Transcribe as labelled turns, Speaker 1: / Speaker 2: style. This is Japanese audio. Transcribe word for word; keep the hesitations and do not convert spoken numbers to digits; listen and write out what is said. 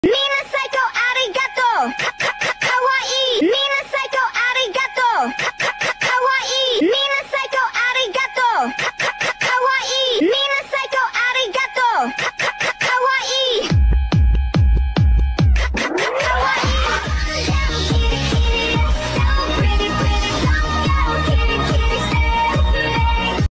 Speaker 1: みんな最高ありがとう。か、か、か、かわいい。みんな最高ありがとう。か、か、か、かわいい。みんな最高ありがとう。か、か、か、かわいい。みんな最高ありがとう。